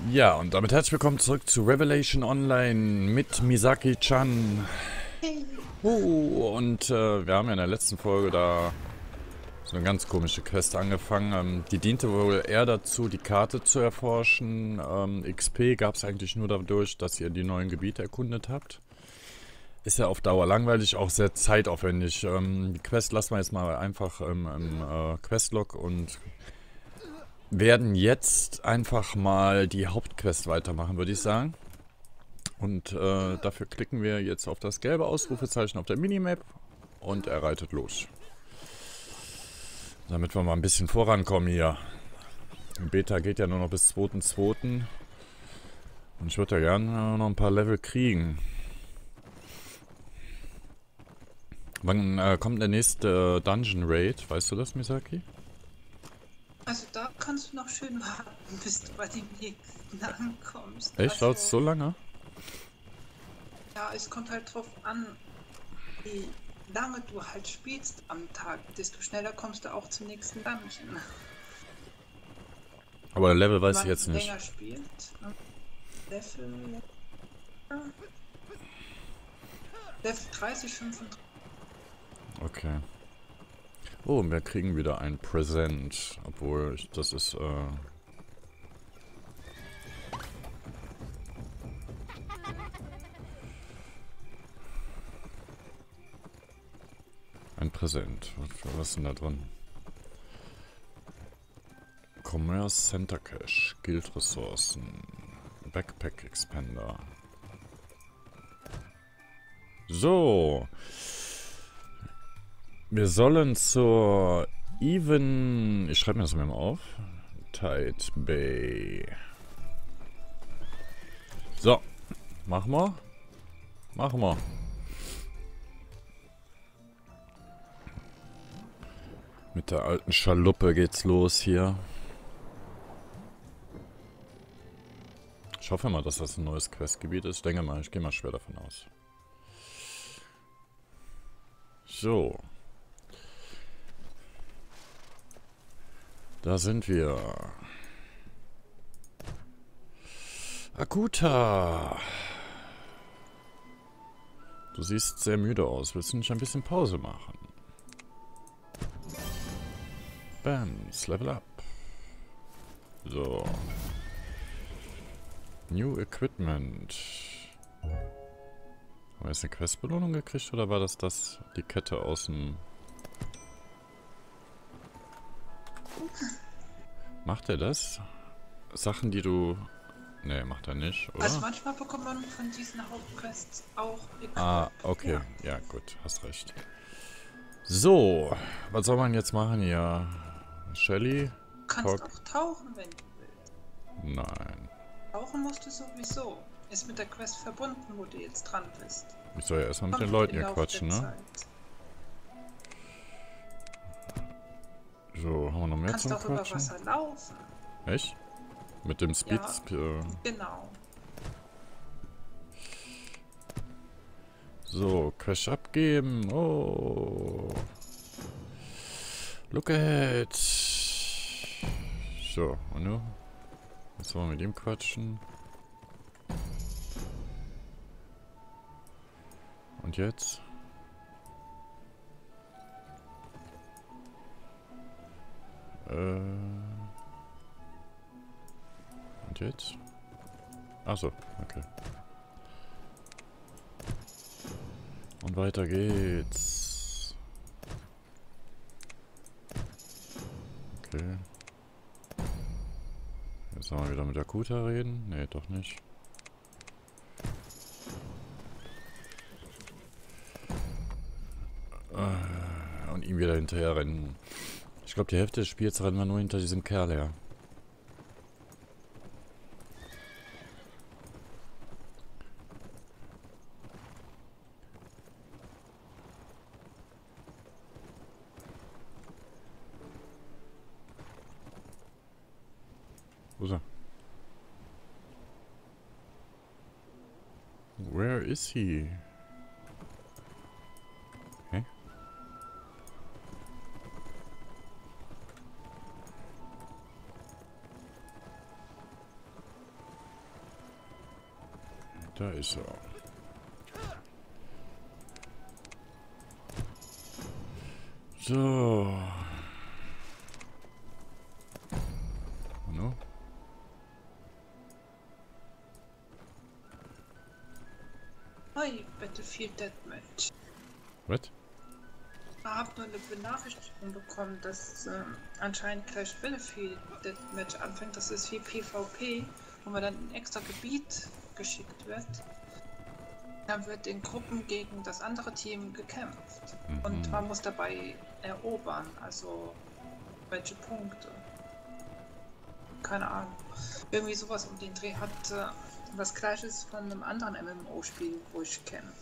Ja, und damit herzlich willkommen zurück zu Revelation Online mit Misaki-chan. Hey. Und wir haben ja in der letzten Folge da so eine ganz komische Quest angefangen. Die diente wohl eher dazu, die Karte zu erforschen. XP gab es eigentlich nur dadurch, dass ihr die neuen Gebiete erkundet habt. Ist ja auf Dauer langweilig, auch sehr zeitaufwendig. Die Quest lassen wir jetzt mal einfach im Questlog und werden jetzt einfach mal die Hauptquest weitermachen, würde ich sagen. Und dafür klicken wir jetzt auf das gelbe Ausrufezeichen auf der Minimap und er reitet los. Damit wir mal ein bisschen vorankommen hier. Die Beta geht ja nur noch bis 2.2. Und ich würde ja gerne noch ein paar Level kriegen. Wann kommt der nächste Dungeon Raid? Weißt du das, Misaki? Also da kannst du noch schön warten, bis du bei dem nächsten ankommst. Echt? Dauert es Also so lange? ja, es kommt halt drauf an, wie lange du halt spielst am Tag, desto schneller kommst du auch zum nächsten Dungeon. Aber Level Wenn weiß ich man jetzt nicht. länger spielt, Level, ja, Level 30, 35. Okay. Oh, und wir kriegen wieder ein Präsent. Obwohl, das ist, ein Präsent. Was ist denn da drin? Commerce Center Cache, Guild-Ressourcen, Backpack Expander. So. Wir sollen zur Even... Ich schreibe mir das mal auf. Tide Bay. So. Machen wir. Machen wir. Mit der alten Schaluppe geht's los hier. Ich hoffe mal, dass das ein neues Questgebiet ist. Ich denke mal, ich gehe mal schwer davon aus. So. Da sind wir. Akuta. Du siehst sehr müde aus. Willst du nicht ein bisschen Pause machen? Bams, Level up. So. New Equipment. Haben wir jetzt eine Questbelohnung gekriegt oder war das die Kette aus dem... Macht er das? Sachen, die du... Ne, macht er nicht, Also oder? manchmal bekommt man von diesen Hauptquests auch Ah, Equip. okay. Ja, Ja, gut. Hast recht. So. Was soll man jetzt machen hier? Shelly? du kannst Talk? auch tauchen, wenn du willst. Nein. Tauchen musst du sowieso. Ist mit der Quest verbunden, wo du jetzt dran bist. Ich soll ja erstmal mit den Kommt Leuten im hier Laufe quatschen, der ne? Zeit. So, haben wir noch mehr Kannst zum auch über Quatschen? Wasser laufen. Echt? Mit dem Speed... Ja, genau. So, Cash abgeben. Oh. Look at. So, und nu? Jetzt wollen wir mit ihm quatschen. Und jetzt? Und jetzt? Achso, okay. Und weiter geht's. Okay. Jetzt sollen wir wieder mit Akuta reden? Nee, doch nicht. Und ihm wieder hinterher rennen. Ich glaube, die Hälfte des Spiels rennen wir nur hinter diesem Kerl her. Wo ist er? Where is he? Hä? Da ist er. So. No? Hi, Battlefield Deathmatch. Was? Ich habe nur eine Benachrichtigung bekommen, dass anscheinend gleich Battlefield Deathmatch anfängt. Das ist wie PvP, wo man dann in ein extra Gebiet geschickt wird. Dann wird in Gruppen gegen das andere Team gekämpft. Und man muss dabei erobern, also welche Punkte. Keine Ahnung. Irgendwie sowas um den Dreh hat was Gleiches von einem anderen MMO-Spiel, wo ich kenne.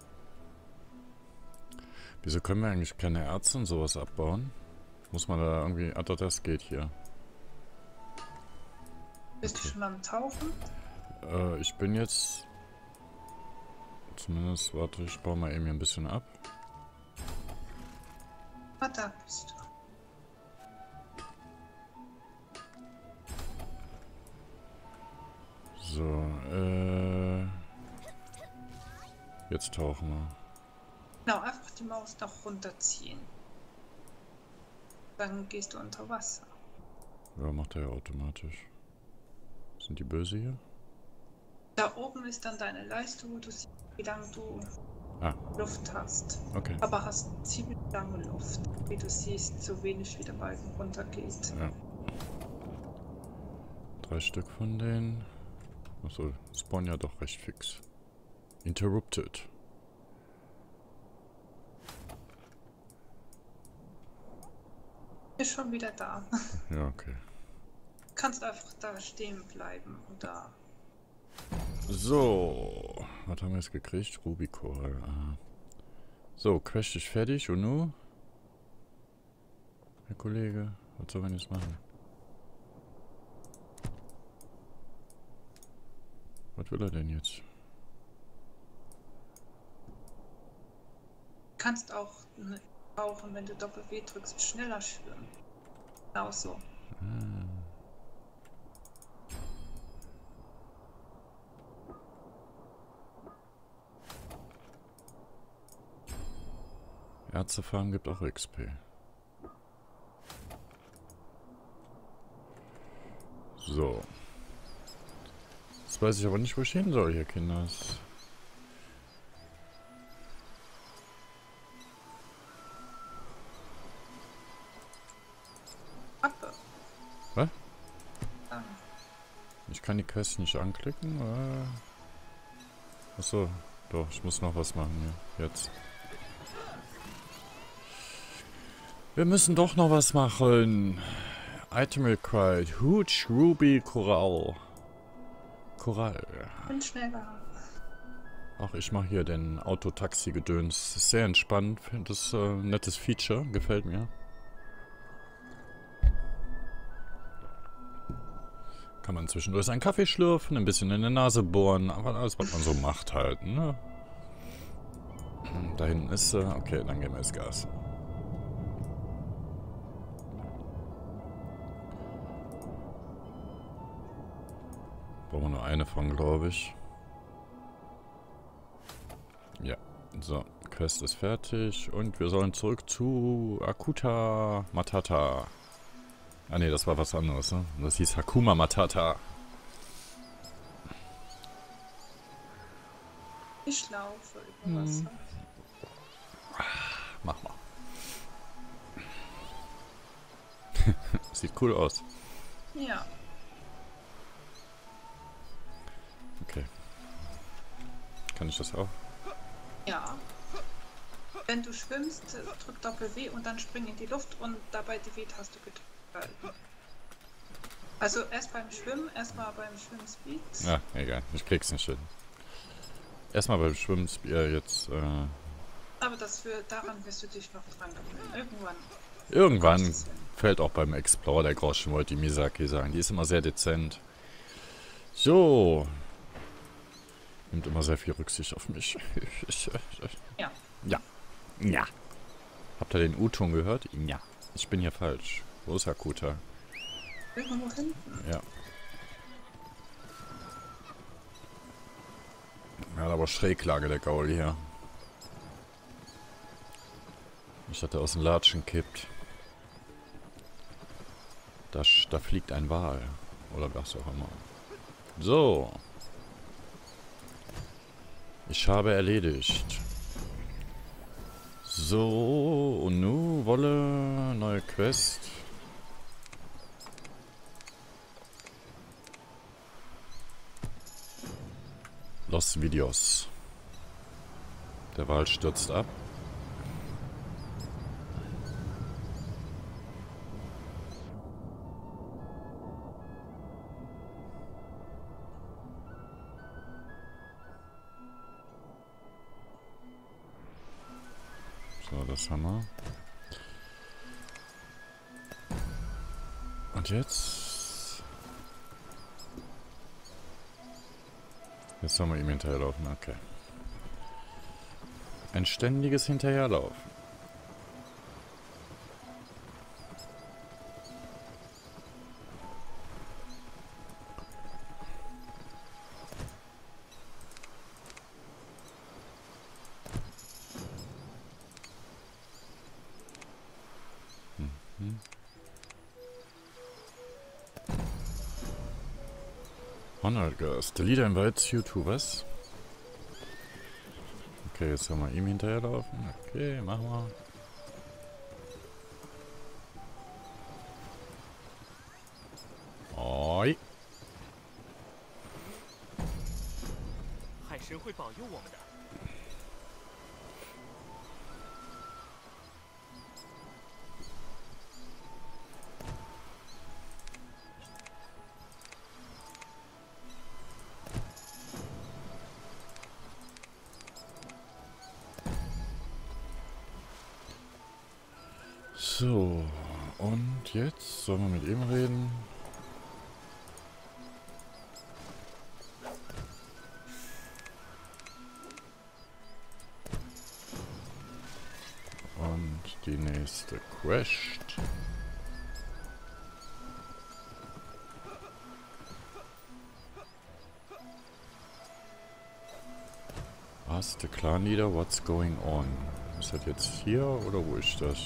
Wieso können wir eigentlich keine Erze und sowas abbauen? Muss man da irgendwie... Ah, doch, das geht hier. Bist du schon am Tauchen? Ich bin jetzt... Zumindest, warte, ich baue mal eben hier ein bisschen ab. Ah, da bist du. So, jetzt tauchen wir. Genau, einfach die Maus noch runterziehen. Dann gehst du unter Wasser. Ja, macht er ja automatisch. Sind die böse hier? Da oben ist dann deine Leiste, wo du siehst, wie lange du Luft hast. Okay. Aber hast ziemlich lange Luft. Wie du siehst, so wenig wie der Balken runtergeht. Ja. 3 Stück von denen. Achso, spawnen ja doch recht fix. Interrupted. Ist schon wieder da. Ja, okay. Kannst einfach da stehen bleiben und da. So, was haben wir jetzt gekriegt? Rubicore. So, Crash ist fertig und nun? Herr Kollege, was soll man jetzt machen? Was will er denn jetzt? Kannst auch tauchen, wenn du Doppel-W drückst, schneller schwimmen. Genau so. Ärztefarm gibt auch XP. So. Jetzt weiß ich aber nicht, wo ich hin soll hier, Kinders. Appe. Was? Ah. Ich kann die Quest nicht anklicken. Achso, doch, ich muss noch was machen hier. Jetzt. Wir müssen doch noch was machen. Item required. Huge Ruby Coral. Korall. Bin schneller. Ach, ich mache hier den Autotaxi-Gedöns. Ist sehr entspannt. Finde das ein nettes Feature. Gefällt mir. Kann man zwischendurch einen Kaffee schlürfen, ein bisschen in die Nase bohren. Aber alles, was man so macht halt, ne? Da hinten ist sie. Okay, dann geben wir jetzt Gas. Brauchen wir nur eine von, glaube ich. Ja, so. Quest ist fertig. Und wir sollen zurück zu Akuta Matata. Ah ne, das war was anderes, ne? Das hieß Hakuma Matata. Ich laufe über Wasser. Mach mal. Sieht cool aus. Ja. Okay. Kann ich das auch? Ja. Wenn du schwimmst, drück Doppel-W und dann spring in die Luft und dabei die W-Taste gedrückt halten. Also erstmal beim Schwimmspeed. Ja, egal. Ich krieg's nicht hin. Erstmal beim Schwimmen jetzt. Aber daran wirst du dich noch dran gewöhnen. Irgendwann fällt auch beim Explorer der Groschen, wollte die Misaki sagen. Die ist immer sehr dezent. So. Nimmt immer sehr viel Rücksicht auf mich. Ja. Ja. Ja. Habt ihr den U-Ton gehört? Ja. Ich bin hier falsch. Wo ist Hakuta? Irgendwo hinten. Ja. Schräglage, der Gaul hier. Nicht, dass er aus den Latschen kippt. Da fliegt ein Wal. Oder was auch immer. So. Ich habe erledigt. So, und nu wolle neue Quest. Los Videos. Der Wal stürzt ab. So, das haben wir. Und jetzt? Jetzt sollen wir ihm hinterherlaufen, okay. Ein ständiges Hinterherlaufen. Honored Girls. The leader invites you to was? Okay, jetzt sollen wir ihm hinterherlaufen. Okay, machen wir. Oi. 海神会保佑我们的。 So, und jetzt sollen wir mit ihm reden. Und die nächste Quest. Ask the Clan Leader what's going on. Ist das jetzt hier oder wo ist das?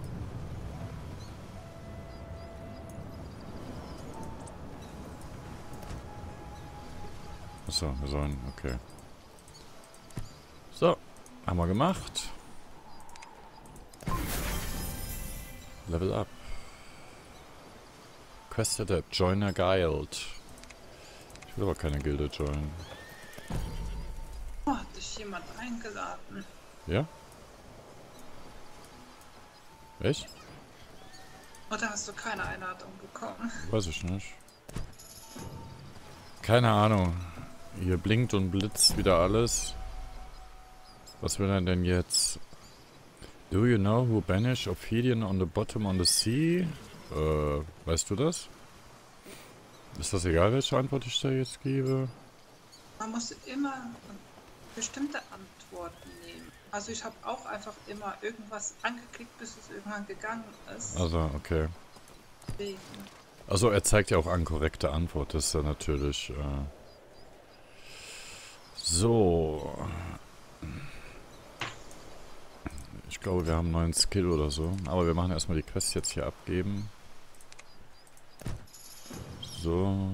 Achso, wir sollen, okay. So, haben wir gemacht. Level up. Quest Adept, Join a Guild. Ich will aber keine Gilde joinen. Oh, hat dich jemand eingeladen? Ja? Echt? Oder hast du keine Einladung bekommen? Weiß ich nicht. Keine Ahnung. Hier blinkt und blitzt wieder alles. Was will er denn jetzt? Do you know who banished Ophidian on the bottom on the sea? Weißt du das? Ist das egal, welche Antwort ich da jetzt gebe? Man muss immer bestimmte Antworten nehmen. Also ich habe auch einfach immer irgendwas angeklickt, bis es irgendwann gegangen ist. Also, okay. Deswegen. Also er zeigt ja auch an, korrekte Antwort. Das ist ja natürlich... So. Ich glaube, wir haben einen neuen Skill oder so. Aber wir machen erstmal die Quest jetzt hier abgeben. So.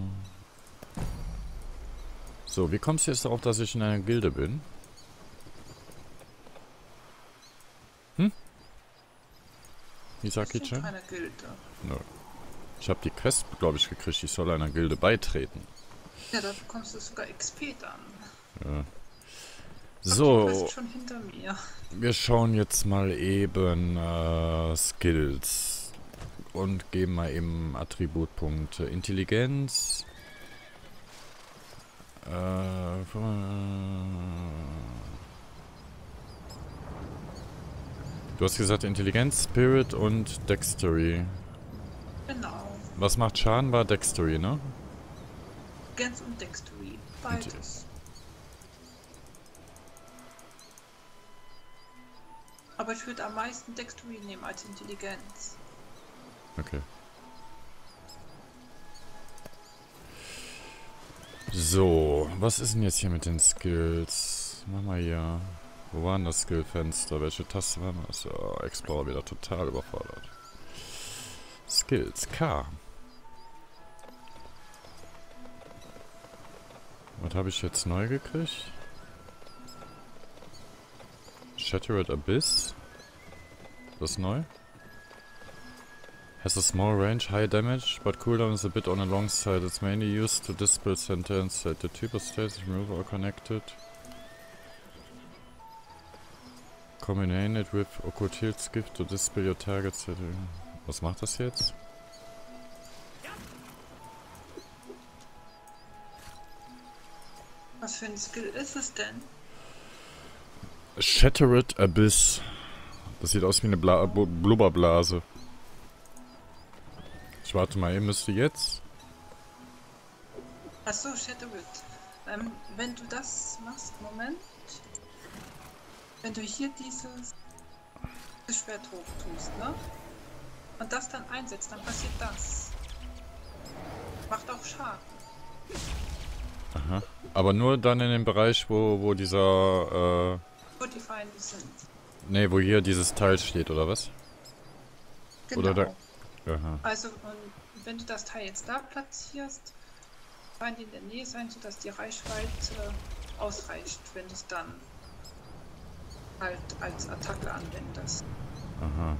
So, wie kommst du jetzt darauf, dass ich in einer Gilde bin? Hm? Misaki-chan? Keine Gilde. Nö. Ich habe die Quest, glaube ich, gekriegt. Ich soll einer Gilde beitreten. Ja, da bekommst du sogar XP dann. Ja. Die So, Quest schon hinter mir. wir schauen jetzt mal eben Skills und geben mal eben Attributpunkte. Intelligenz. Du hast gesagt Intelligenz, Spirit und Dexterity. Genau. Was macht Schaden? War Dexterity, ne? Gens und Dexterity. Beides. Aber ich würde am meisten Dexterity nehmen als Intelligenz. Okay. So, was ist denn jetzt hier mit den Skills? Machen wir hier. Wo war denn das Skillfenster? Welche Taste war das? Oh, Explorer wieder total überfordert. Skills, K. Was habe ich jetzt neu gekriegt? Shattered Abyss. Das ist neu. Has a small range, high damage, but cooldown is a bit on the long side. It's mainly used to dispel sentences that the type of states remove or connected. Combine it with Okkultils Gift to dispel your targets. Was macht das jetzt? Was für ein Skill ist es denn? Shattered Abyss. Das sieht aus wie eine Blubberblase. Ich warte mal, ihr müsste jetzt. Achso, Shattered. Wenn du das machst, Moment. Wenn du hier dieses Schwert hoch tust, ne? Und das dann einsetzt, dann passiert das. Macht auch Schaden. Aha. Aber nur dann in dem Bereich, wo dieser, Wo die Feinde sind. ne, wo hier dieses Teil steht, oder was? Genau. Oder da. Aha. Also, und wenn du das Teil jetzt da platzierst, Feinde in der Nähe sein, sodass die Reichweite ausreicht, wenn du es dann halt als Attacke anwendest. Aha.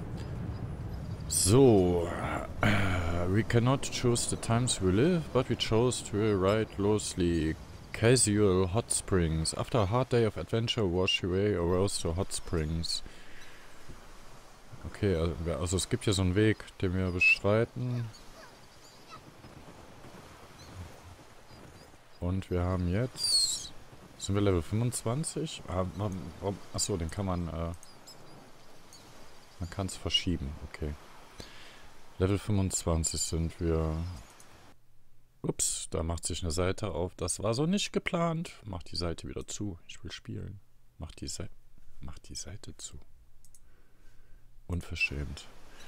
So. We cannot choose the times we live, but we chose to ride loosely. Casual hot springs. After a hard day of adventure, wash away or rouse to hot springs. Okay, also es gibt hier so einen Weg, den wir beschreiten. Und wir haben jetzt... Sind wir Level 25? Achso, den kann man... man kann es verschieben, okay. Level 25 sind wir... Ups, da macht sich eine Seite auf. Das war so nicht geplant. Mach die Seite wieder zu. Ich will spielen. Mach die Seite zu. Unverschämt.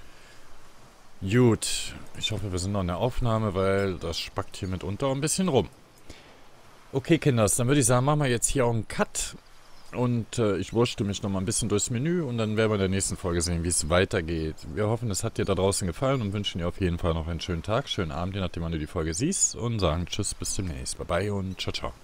Gut. Ich hoffe, wir sind noch in der Aufnahme, weil das spackt hier mitunter ein bisschen rum. Okay, Kinders, dann würde ich sagen, machen wir jetzt hier auch einen Cut. Und ich wurschtel mich noch mal ein bisschen durchs Menü und dann werden wir in der nächsten Folge sehen, wie es weitergeht. Wir hoffen, es hat dir da draußen gefallen und wünschen dir auf jeden Fall noch einen schönen Tag, schönen Abend, je nachdem, wann du die Folge siehst. Und sagen Tschüss, bis demnächst. Bye bye und ciao, ciao.